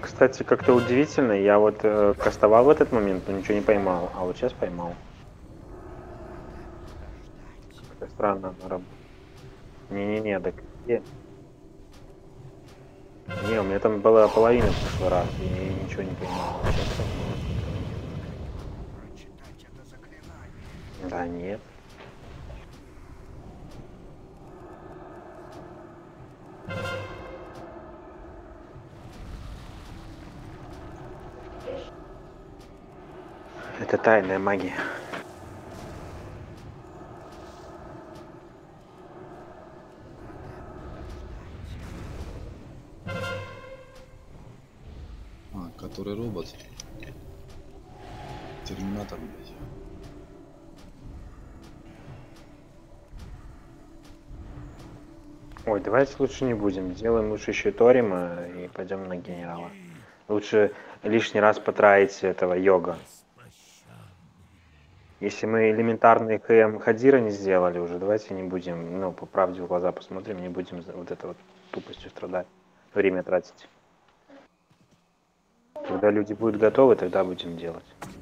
кстати, как-то удивительно. Я вот кастовал в этот момент, но ничего не поймал. А вот сейчас поймал. Как-то странно она работает. Не-не-не, так где? Не, у меня там была половина в прошлый раз, и ничего не поймал. А сейчас поймал. Да нет. Это тайная магия. А, который робот. Терминатор, блядь. Ой, давайте лучше не будем. Сделаем лучше еще Торима и пойдем на генерала. Лучше лишний раз потратить этого йога. Если мы элементарный ХМ Хадира не сделали уже, давайте не будем, ну, по правде в глаза посмотрим, не будем вот это вот тупостью страдать, время тратить. Когда люди будут готовы, тогда будем делать.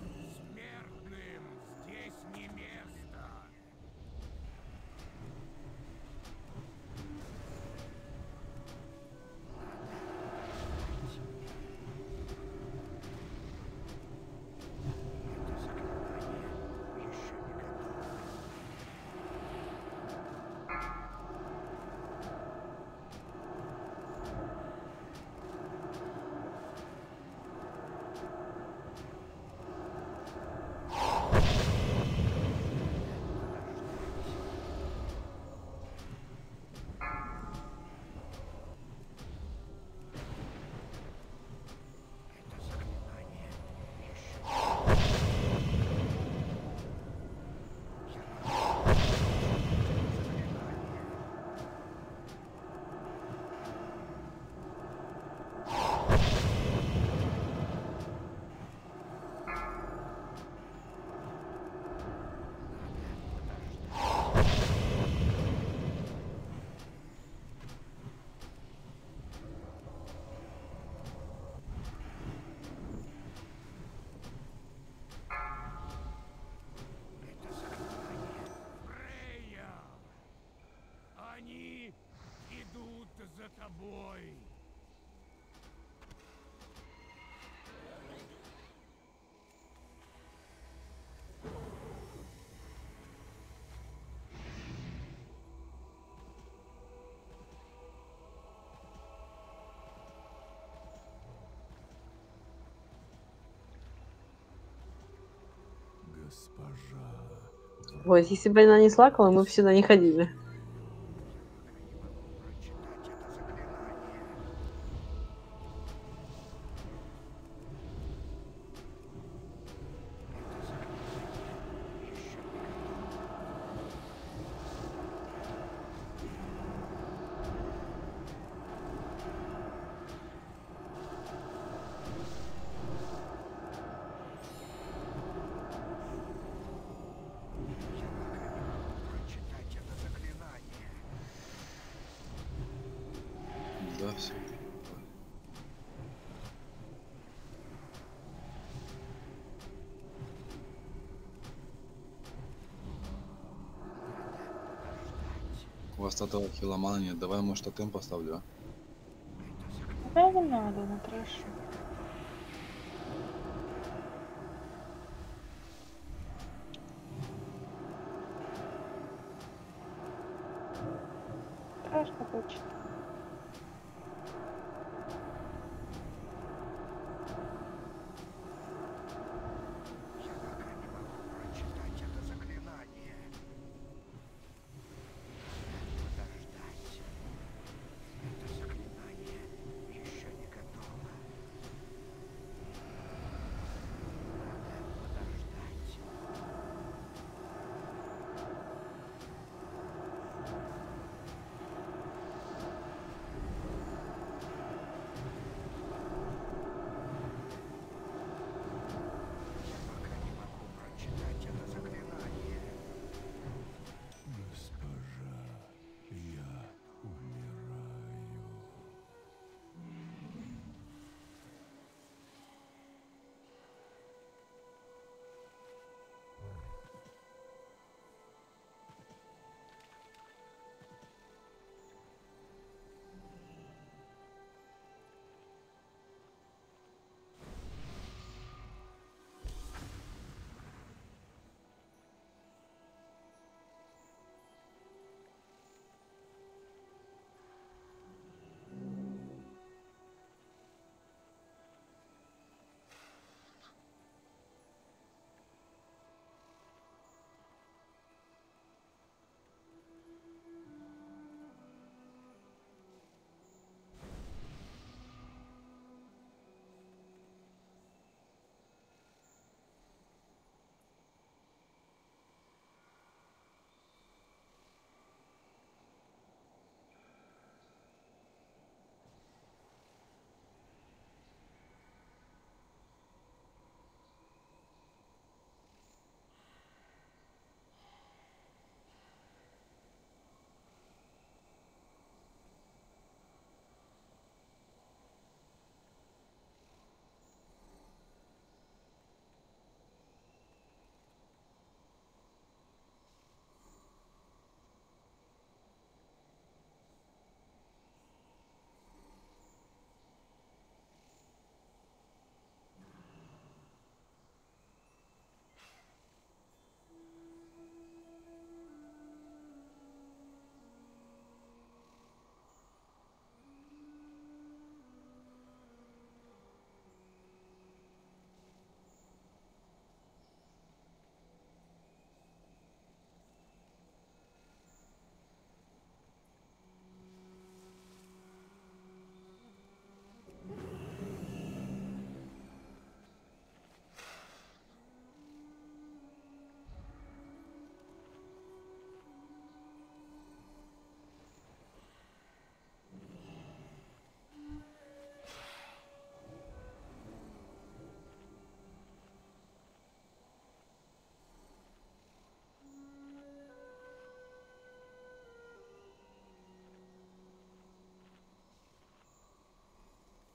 Они идут за тобой. Госпожа. Вот, если бы она не слакала, мы бы сюда не ходили. Да, все. У вас этого хиломана нет. Давай, может, тотем поставлю, а? Да не надо, Наташа. Страшно хочет.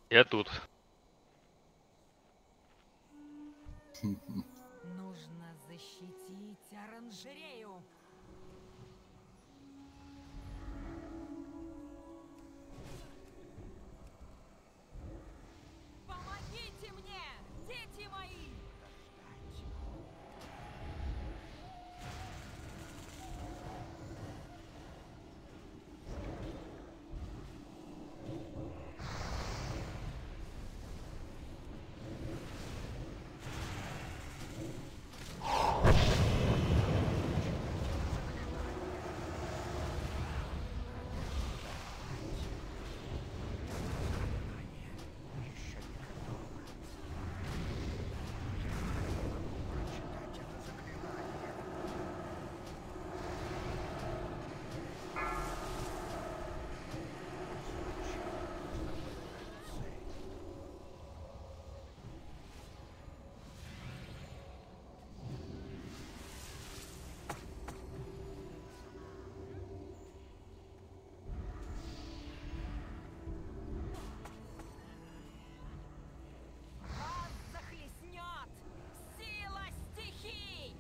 Я тут. Нужно защитить оранжерею. Помогите мне, дети мои! Вас захлестнет сила стихий!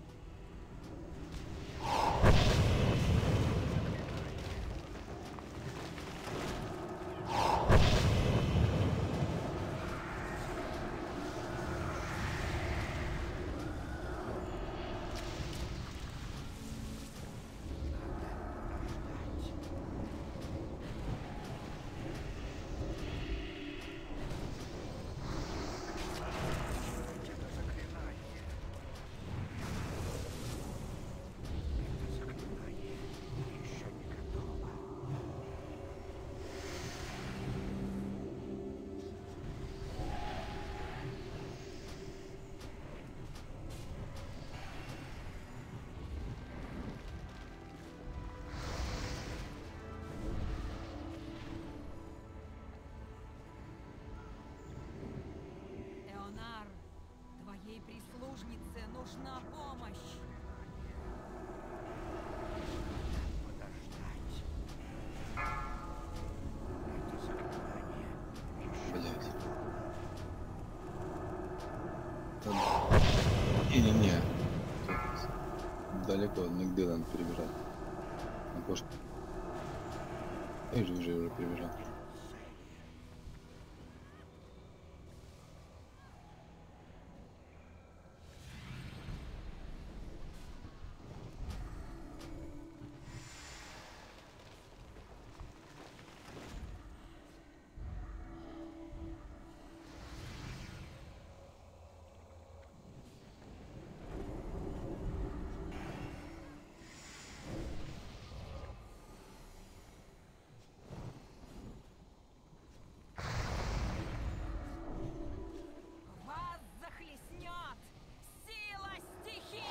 Эонар, твоей прислужнице нужна помощь. Блять. Не-не-не. Тут далеко Мигдиланд перебежал. На кошку. Уже перебежал. Вас захлестнет сила стихий!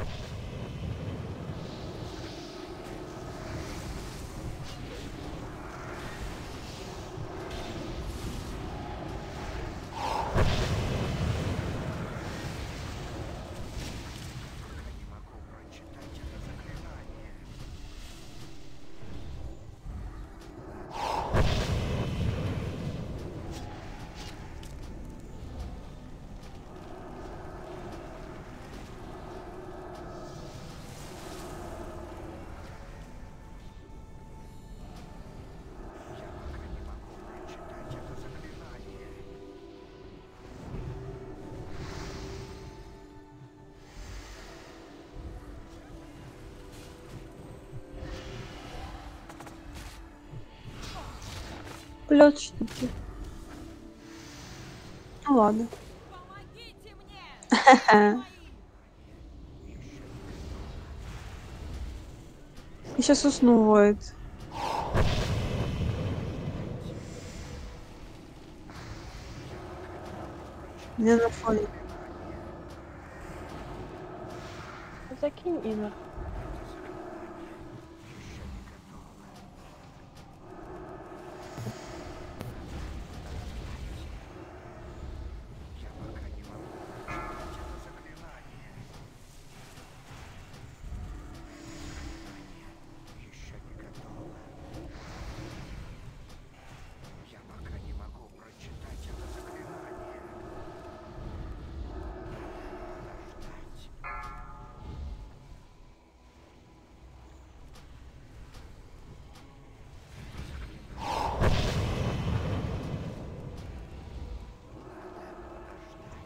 Плет что-то. Ну ладно. Помогите мне, дети мои! Я сейчас усну, воет. Мне на фоне. Закинь Инна. Я пока не могу прочитать это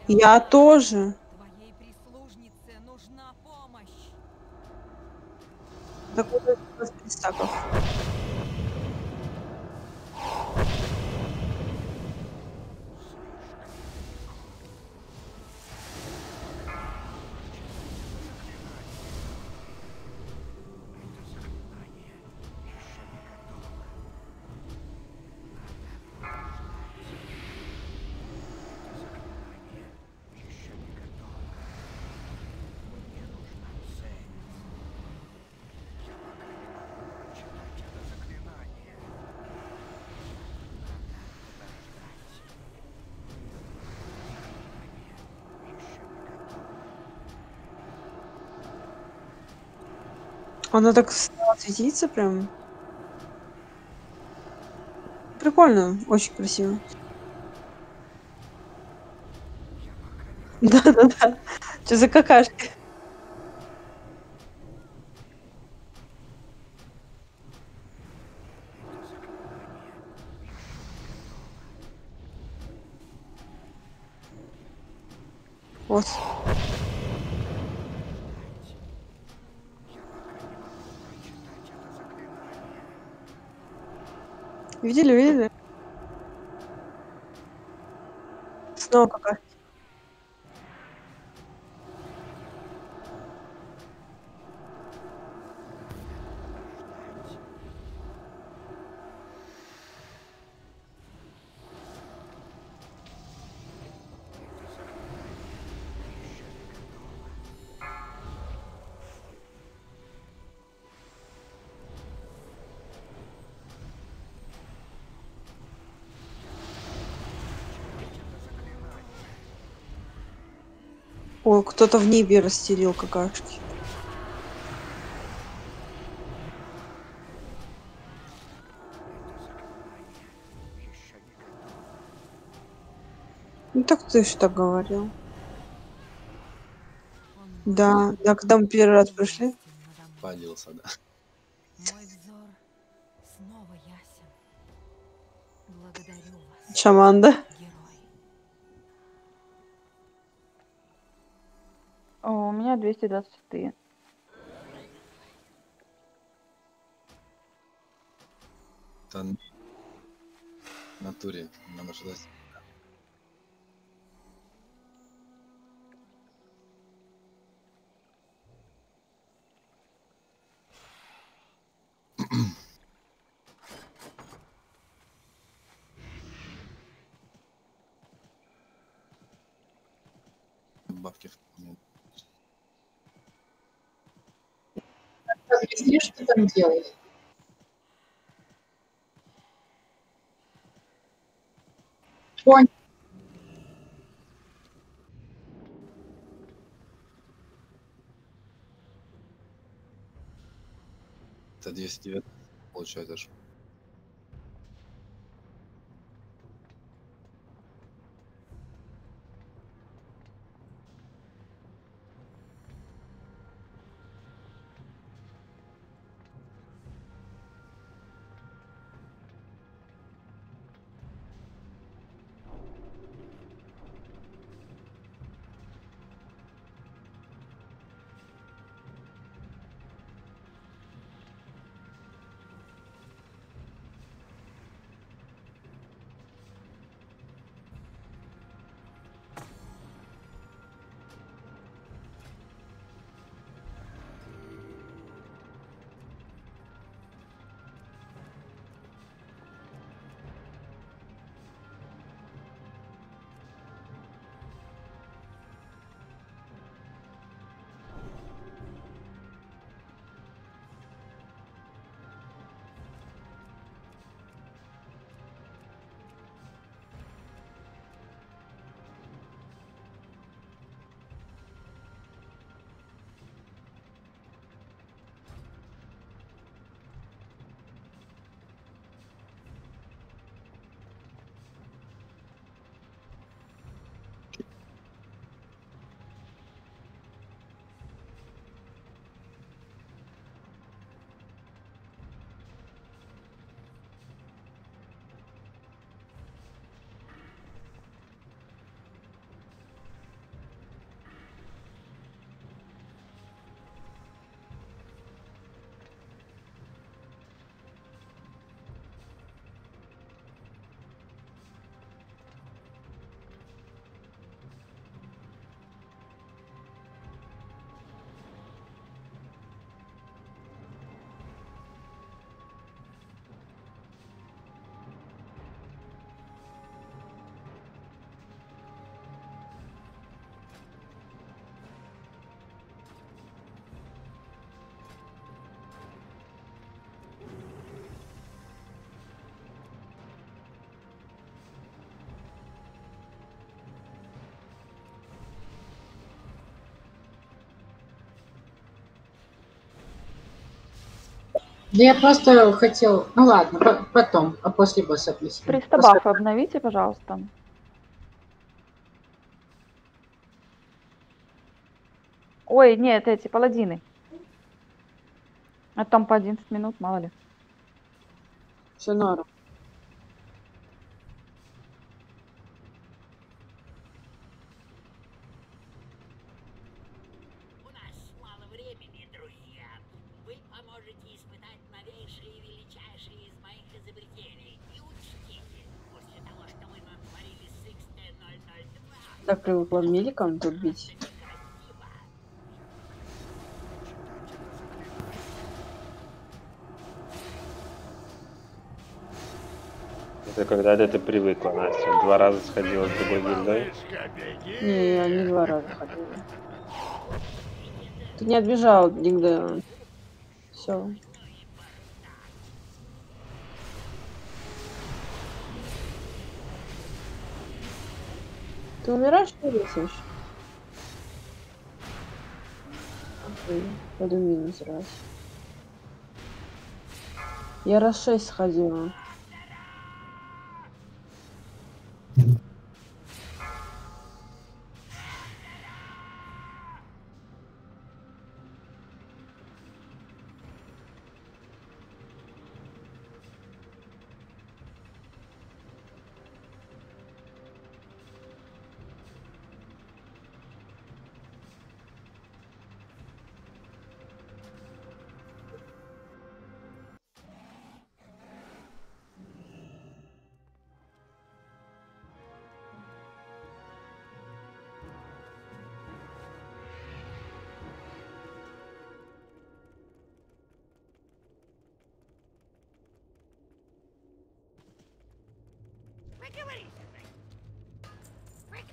Я тоже. Твоей прислужнице нужна помощь. Так вот это у нас 5 стаков. Она так стала светиться прям. Прикольно, очень красиво. Да-да-да. Что за какашки? Вот. Видели, видели? Снова какашки. Ой, кто-то в небе расстелил какашки. Ну так ты же так говорил. Он Да, да, когда мы первый раз пришли. властен надо мной. Палился, да. Мой взор снова ясен. Благодарю вас, Шаман, да? герой. О, у меня 224. Та в натуре надо что-то. Бабки. Нет. Объясни, что там делать. Понял. Это 209 получается. Да я просто хотел... Ну ладно, потом, а после босса объясню. 300 бафы обновите, пожалуйста. Ой, нет, эти паладины. А там по 11 минут, мало ли. Все норм. У нас мало времени, друзья. Вы поможете испытать новейшие и величайшие из моих изобретений. И учтите, после того, что вы натворили с XT-002... Так привыкла медикам тут бить. Некрасиво. Это когда ты привыкла, Настя? 2 раза сходила с другой гильдой? Не, я не 2 раза ходила. Ты не отбежал нигде. Все. Ты умираешь или висишь? Пойду минус раз. Я раз 6 сходила. Поговори со мной. Пока.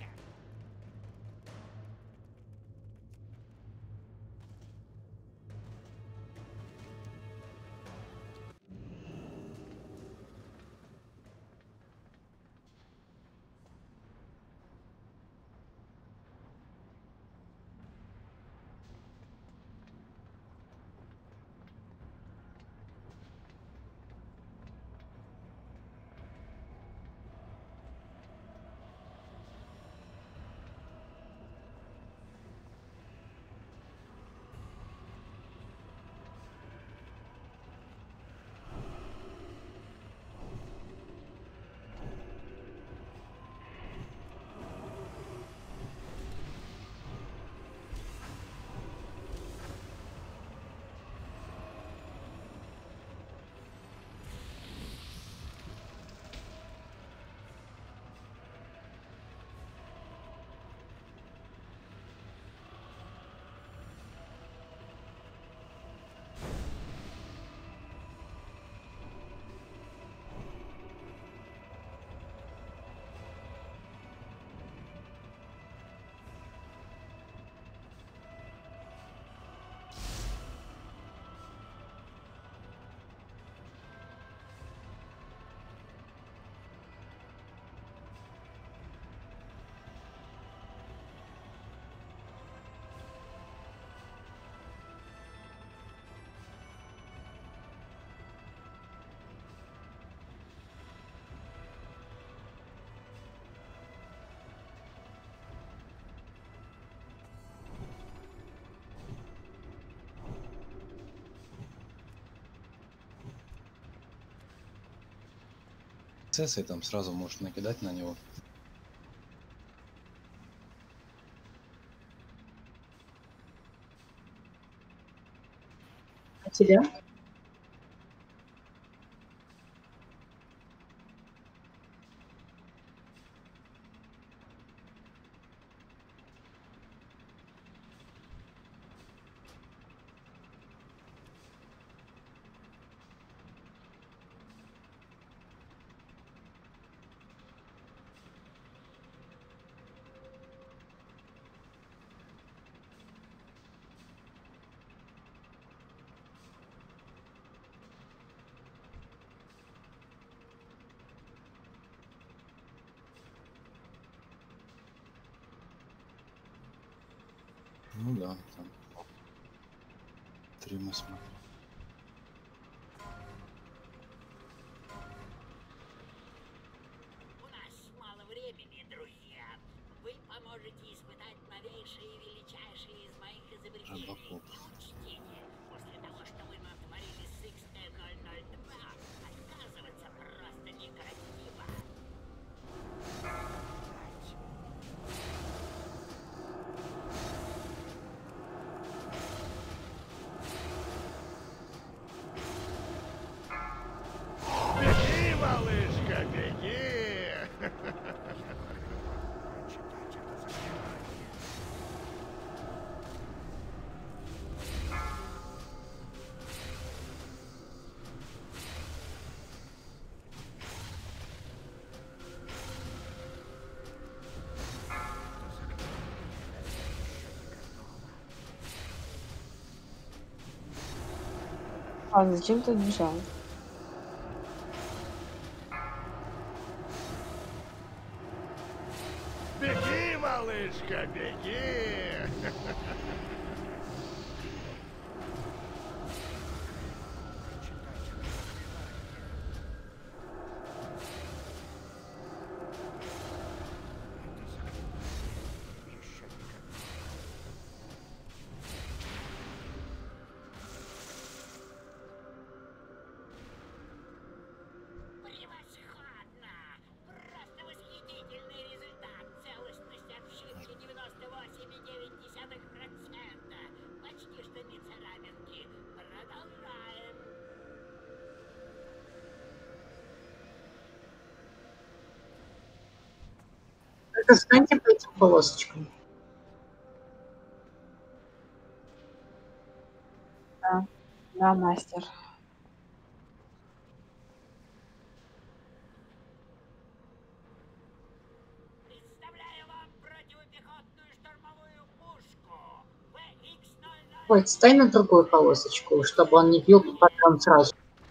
Цессой там сразу можешь накидать на него. А тебя? Ну да, там. 3 мы смотрим. Вы поможете испытать новейшие и величайшие из моих изобретений. Робокоп. И учтите, после того, что вы натворили с XT-002, отказываться просто некрасиво. Беги, малышка, беги! А зачем ты бежал? Беги, малышка, беги! Превосходно! Просто восхитительный результат! Целостность обшивки 98,9%. Почти что не царапинки. Продолжаем. Только встаньте по этим полосочкам. Да, мастер. Представляю вам противопехотную штурмовую пушку. VX-00. Ой, встань на другую полосочку, чтобы он не бил по патронам сразу.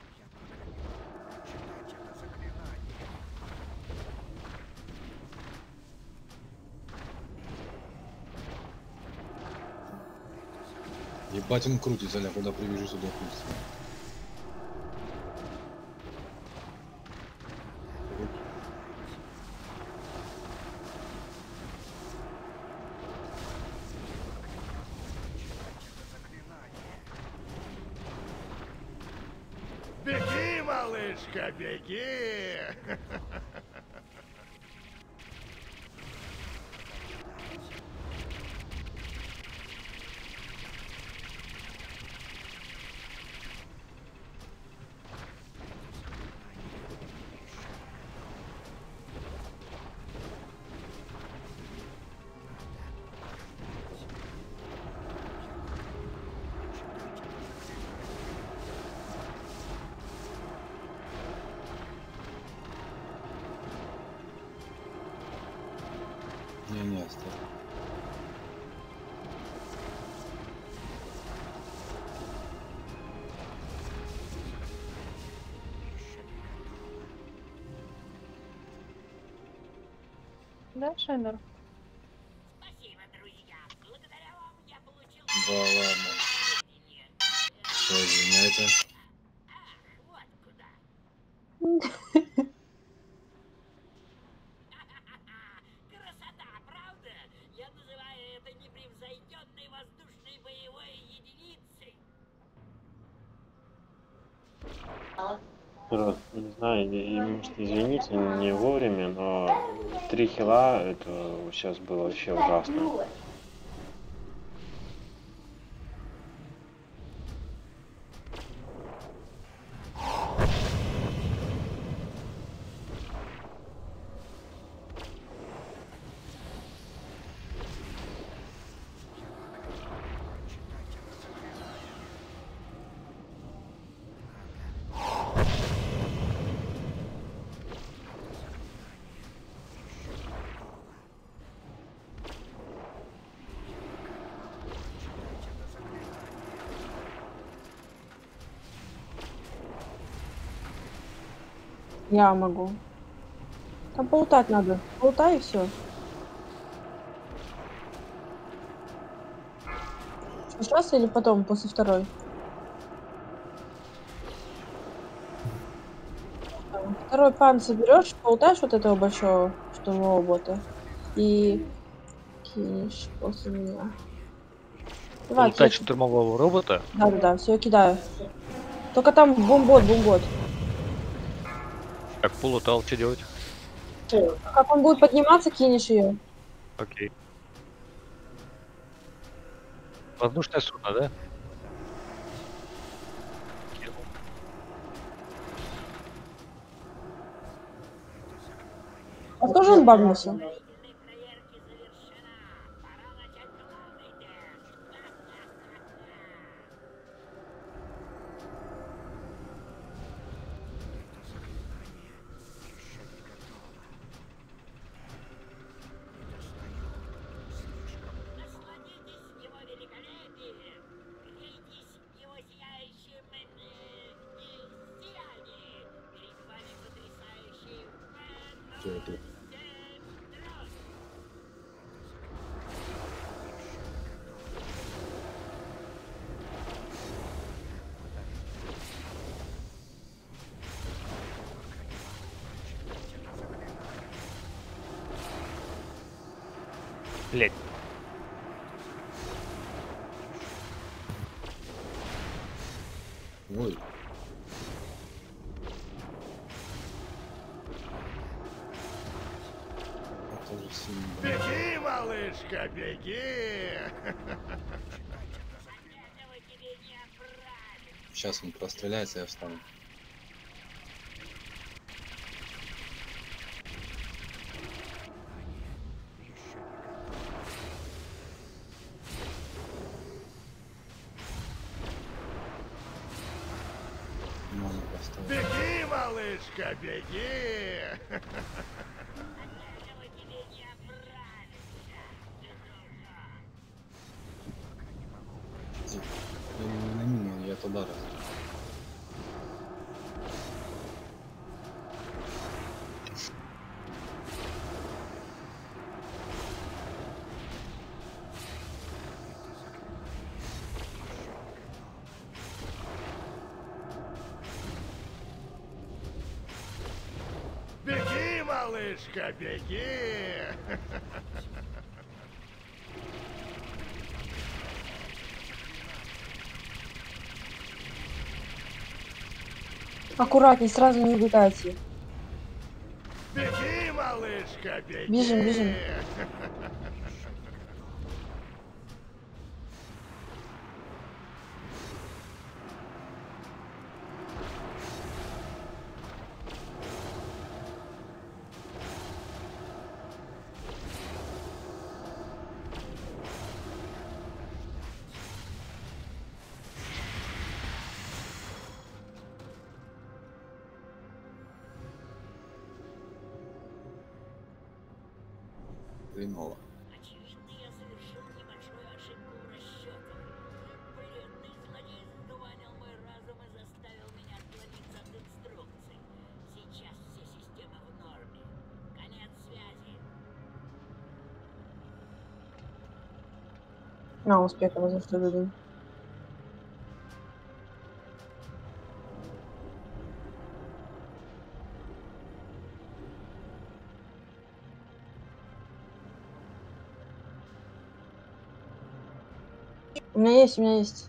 Ебать он крутится, ля, куда привяжу, сюда крутится. Беги, малышка, беги! Не, оставь. Да, Шейнер? Спасибо, друзья. Благодаря вам я получил... Да ладно. сведения. Все, извиняйте. Ах, вот куда. Красота, правда? Я называю это непревзойденной воздушной боевой единицей. Просто, не знаю, может, извините, не вовремя, но 3 хила, это сейчас было вообще ужасно. Я могу. Там полутать надо. Полутай и все. Сейчас или потом, после второй? Второй пан соберешь, полутаешь вот этого большого штурмового бота. И кинешь после меня. Давай, Лутать всё. штурмового робота? Да, все, я кидаю. Только там бомбот. Как полутал, что делать? Как он будет подниматься, кинешь ее. Окей. Воздушное судно, да? Кинул. А тоже он багнулся? Предварительной проверки завершена. Пора начать главный тест. Насладитесь его великолепием. Грейтесь его сияющим сиянием. Перед вами потрясающий Что это? дрон. Блять. Ой. Это же сильно. Беги, малышка, беги! От этого тебе не оправиться. Сейчас он простреляется, я встану. Можно поставить. Беги, малышка, беги! От этого тебе не оправиться. Я не на мину, я туда раз. Беги, малышка, беги! Аккуратней, сразу не убегайте. Беги, малышка, беги! Бежим. Хреново. Очевидно, я совершил небольшую ошибку в расчетах. Пленный злодей задуванил мой разум и заставил меня отклониться от инструкций. Сейчас все системы в норме. Конец связи. На, успеха за что дадим. У меня есть.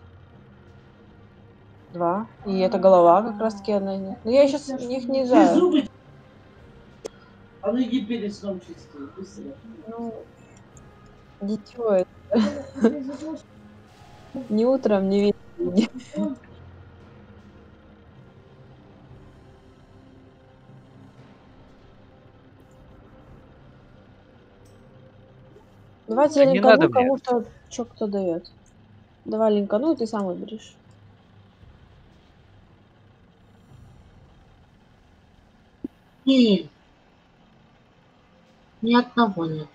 2. И это голова как раз таки одна из них. Но я сейчас их не знаю. А ну иди перед сном чистый, быстрее. Ну, дитё это. Ни утром, ни вечером. Давайте я Да не надо линкану, мне. кому что кто дает. Давай линкану, и ты сам выберешь. Нет. Ни одного нет.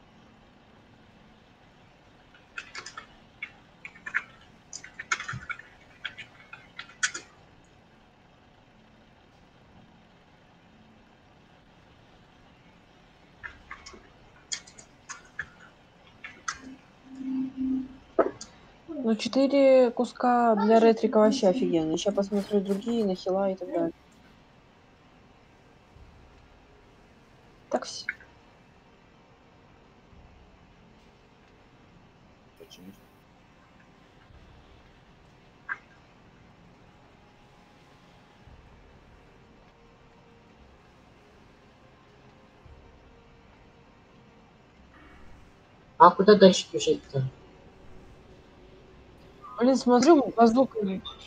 Ну, 4 куска для ретрика вообще офигенно. Сейчас посмотрю другие, на хила и так далее. Так все. починить. А куда дальше бежать-то? Блин, смотрю, базука.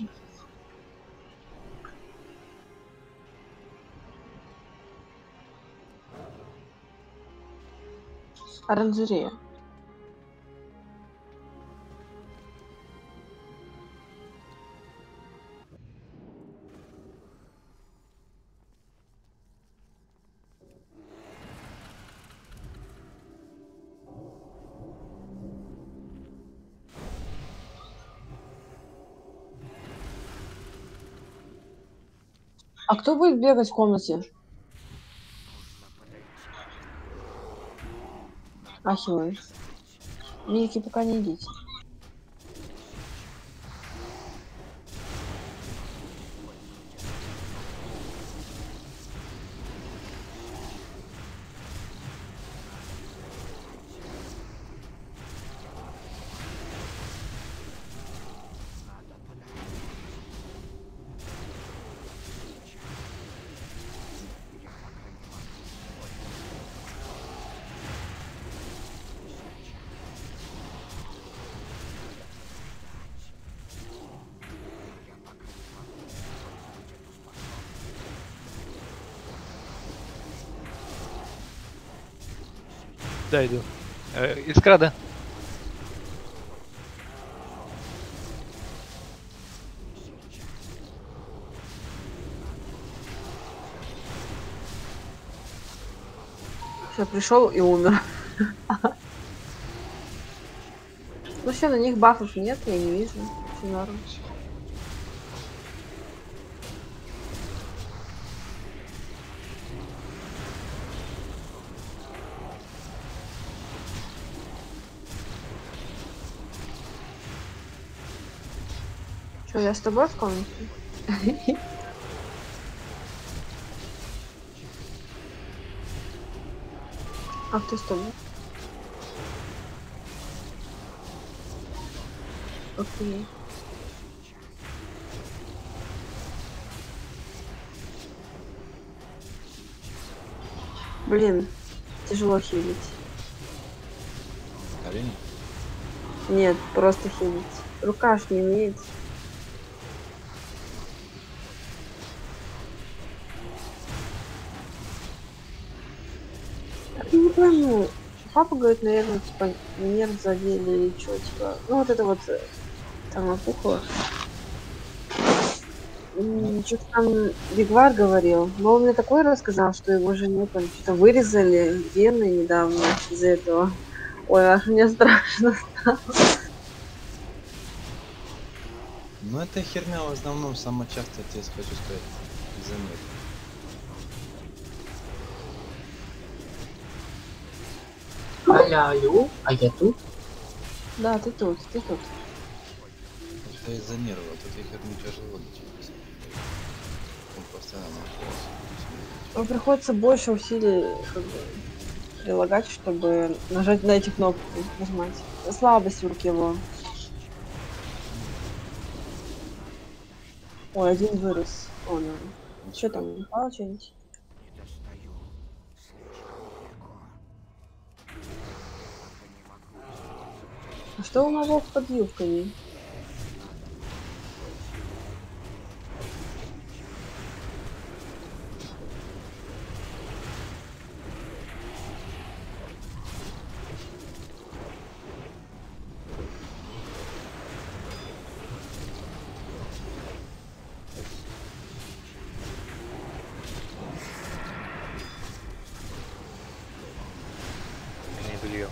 Оранжерея. А кто будет бегать в комнате? Ахилл. Мики, пока не идите. Да, иду. Искра, да? Все, пришел и умер. Ну все, на них бафов нет, я не вижу. Всё норм. Что, я с тобой в комнате? А кто с тобой? Окей. Блин, тяжело хилить. Колени? Нет, просто хилить. Рука ж не имеет. Я не пойму. Папа говорит, наверное, типа, нерв задели или что, типа. Ну вот это вот там опухло. Что-то там Бигвар говорил. Но он мне такое рассказал, что его жене там что-то вырезали вены недавно из-за этого. Ой, аж мне страшно стало. Ну эта херня в основном самая часто, я тебе хочу сказать, из-за них. Алло, а я тут? Да, ты тут, ты тут. Это из-за нерва, тут я херню тяжело лечить. Он постоянно находится. Вам приходится больше усилий как бы, прилагать, чтобы нажать на эти кнопки, нажимать. Слабость в руке его. Ой, один вырос. О, ну. Что там, не упало что-нибудь? А что у мобов под юбками? Нижнее белье.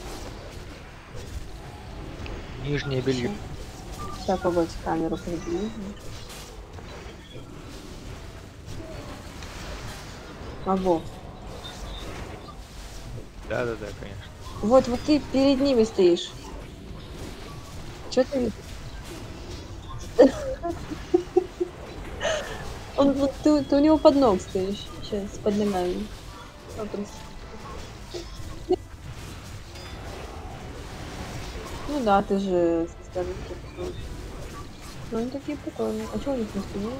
Нижнее белье. Сейчас погодь, камеру приближу. Мобов. Да, конечно. Вот ты перед ними стоишь. Чё ты? Ты у него под ног стоишь. Сейчас, под ногами. Вопрос. Ну да, ты же со стороны посмотришь. Ну они такие прикольные. А что у них на спине?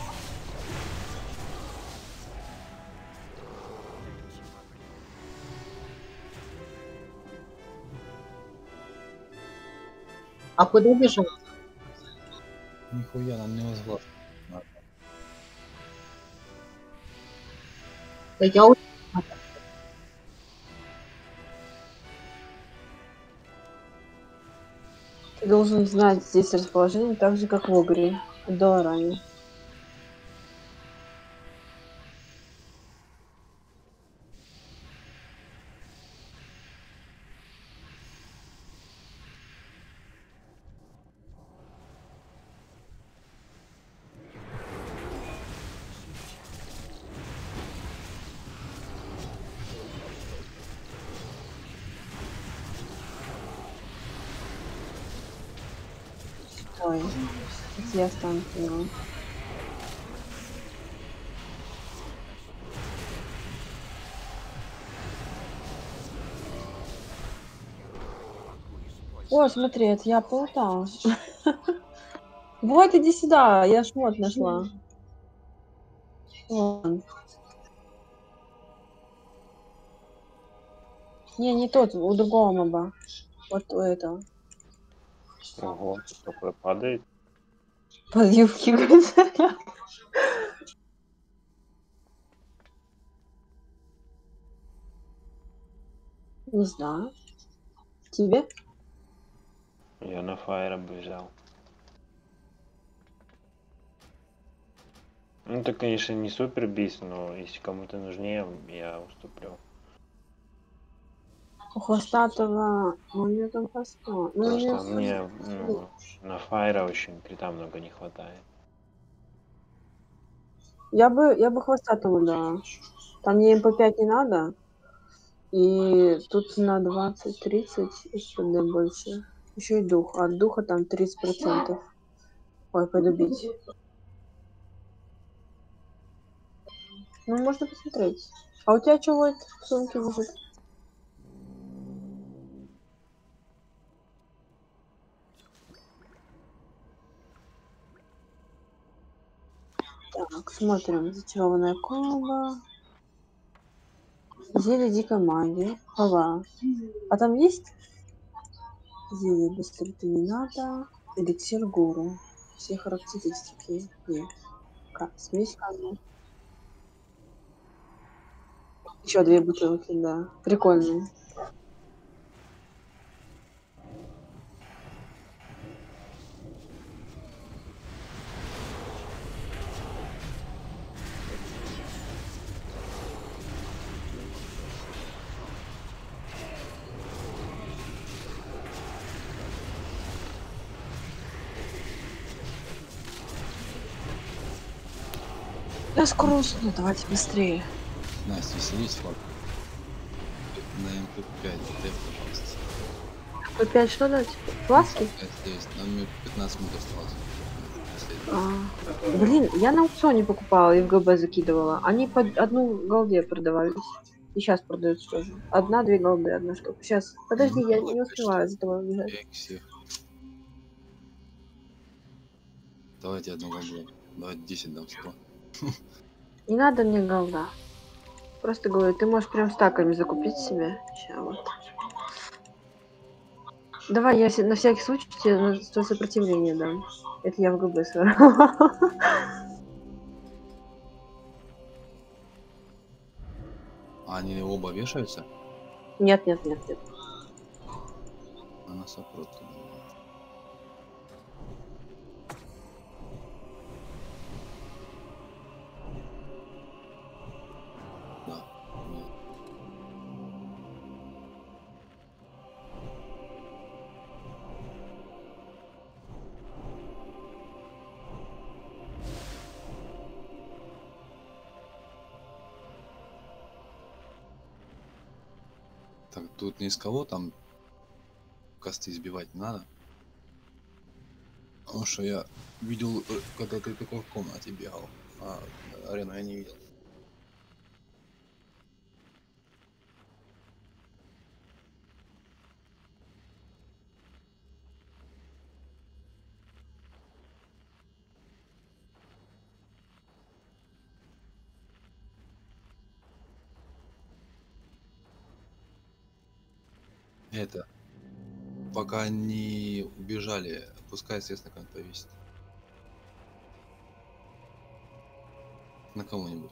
А куда бежал? Нихуя нам не возглас. Да я у- Ты должен знать здесь расположение так же, как в Огре. В Долоране. Ой, если я стану поняла. О, смотри, это я полутала. Вот, иди сюда, я шмот нашла. Вон. Не тот, у другого моба. Вот у этого. Ого, такое падает. Под юбки, говорит. Не знаю. Тебе? Я на фаера бы взял. Ну, это, конечно, не супер бис, но если кому-то нужнее, я уступлю. У хвостатого... У него там хвоста. Ну, у Просто него... мне на фаера очень крита много не хватает. Я бы хвостатому дала. Там мне МП5 не надо. И тут на 20-30 СПД больше. Еще и дух. А от духа там 30%. Ой, пойду бить. Ну, можно посмотреть. А у тебя что вот в сумке лежит? Так, смотрим. Зачарованная колба. Зелье дикой магии. Хова. А там есть зелье быстроты не надо. Эликсир гуру. Все характеристики. Нет. Смесь камня. Еще 2 бутылки, да. Прикольные. Я скоро усну, давайте быстрее. Настя, веселись, флаг. На МП5, дай, пожалуйста. Опять что дать? Фласки? Это есть, нам 15 минут осталось. Блин, я на аукционе покупала и в ГБ закидывала. Они по одну голде продавались. И сейчас продаются тоже. 1-2 голды, одна штука. Сейчас, подожди, я не успеваю за тобой убежать. Давайте одну голду. Давайте 10 дам 100. Не надо мне голда. Просто говорю, ты можешь прям стаками закупить себе. Сейчас вот. Давай, я на всякий случай тебе на 100 сопротивления дам. Это я в ГБ сыграла. А они оба вешаются? Нет. Она сопротивляется. Да. Нет. Так, тут ни из кого там косты избивать не надо. Потому что я видел, когда ты только в комнате бегал, а арену я не видел. Это, пока не убежали, пускай известно, как повесит. На кого-нибудь.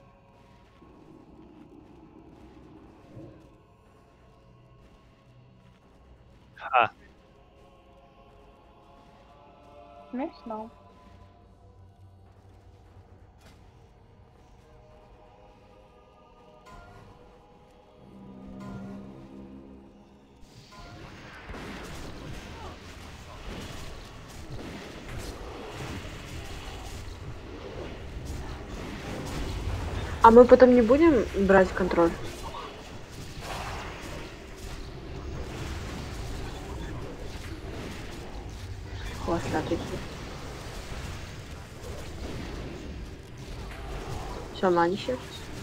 А, Смешно. А мы потом не будем брать контроль? Хвостатый. Шаманище.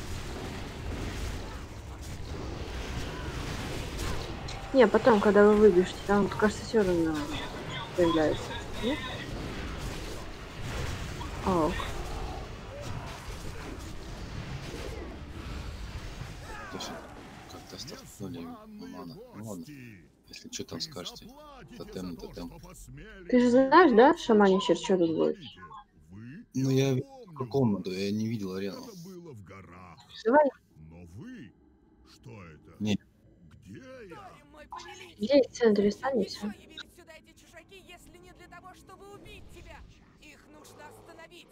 Не, потом, когда вы выбежите, там, кажется, все равно появляется. Нет? Ок. Точно. Как-то стартнули мана. Ну ладно. Если что там скажете. Тотем, тотем. Ты же знаешь, да, шаманище, что тут будет? Ну я в каком году? Я не видел арену. Давай. Что это? Не. Где я? Здесь в центре останемся. Явились сюда эти чужаки, если не для того, чтобы убить тебя. Их нужно остановить.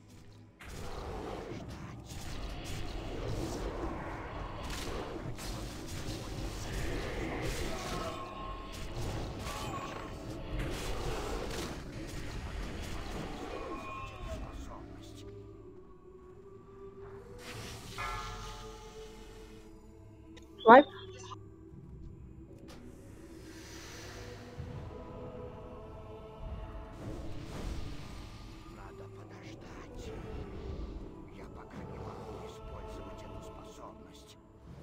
Вайп. Надо подождать. Я пока не могу использовать эту способность.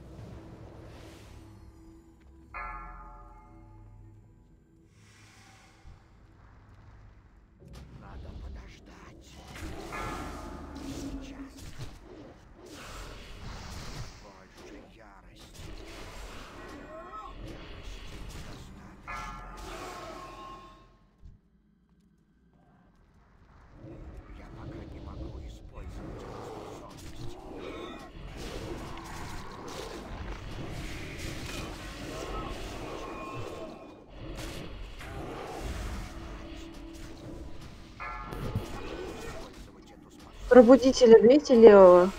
Надо подождать. Сейчас. Больше ярости. Ярости недостаточно. Я пока не могу использовать эту способность. Пробудителя бейте левого.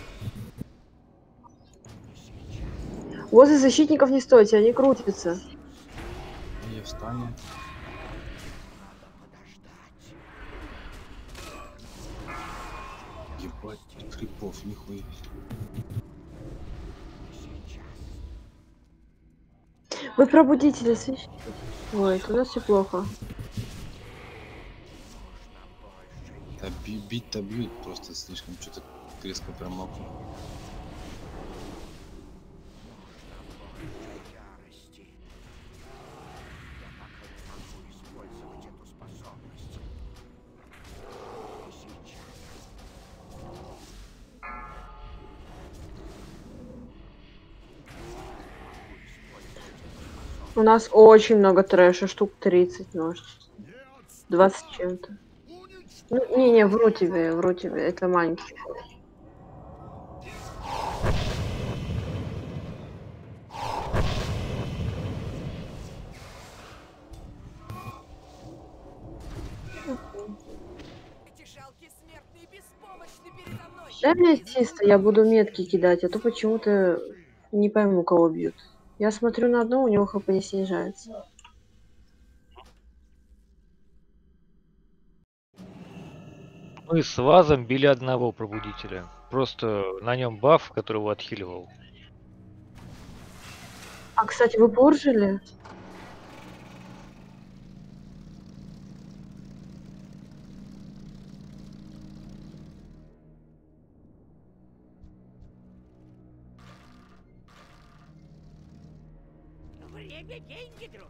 Возле защитников не стойте, они крутятся. Я встану. Ебать, крипов, нихуя. Вы пробудителя свищите. Ой, у нас все плохо. Да бить-то бьют, просто слишком что-то резко промокнул. Ярости. Я пока не могу использовать эту способность. И сейчас. У нас очень много трэша, штук 30, может. 20 с чем-то. Ну, не, вру тебе, это маленький. Эти жалкие смертные беспомощны передо мной. Дай мне чисто, я буду метки кидать, а то почему-то не пойму, кого бьют. Я смотрю на одно, у него хп не снижается. мы с Вазом били одного пробудителя. Просто на нем баф, который его отхиливал. А, кстати, вы пуржили? Время — деньги, друг.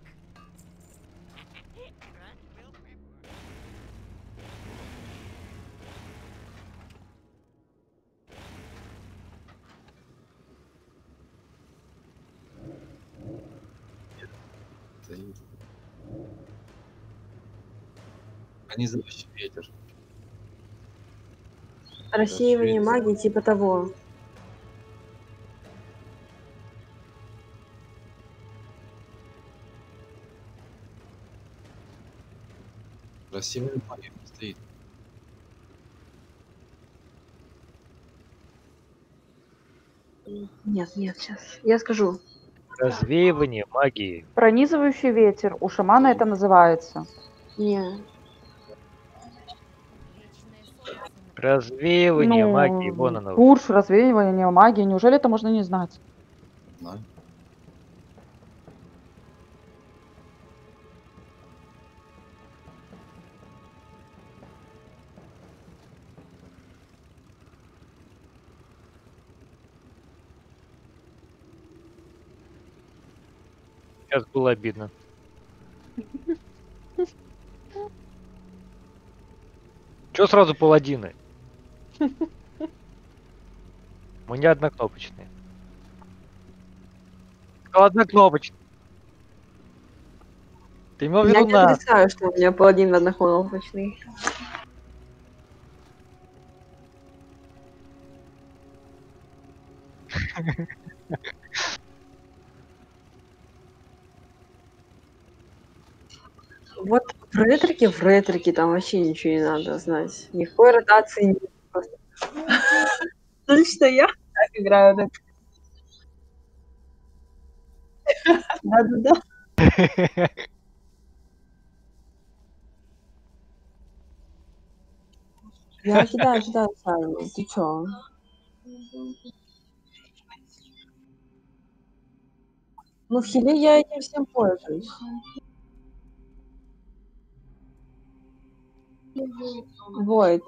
стоит. Пронизывающий ветер. Рассеивание Рассвет. магии типа того. Рассеивание магии стоит. Нет, сейчас. Я скажу. Развеивание магии. Пронизывающий ветер. У шамана это называется. Не. Развеивание магии. Вон Ну, оно. курс развеивания магии. Неужели это можно не знать? Знаю. Сейчас было обидно. Чё сразу паладины? Мы не однокнопочные. Сказал однокнопочный. Ты имел в Я виду не нас. отрицаю, что у меня паладин однокнопочный. Вот в ретрике там вообще ничего не надо знать. Никакой ротации нет. Просто. Лично я так играю. Так. Да-да-да. Я кидаю сразу. Ты чё? Ну, в хиле я этим всем пользуюсь. Void.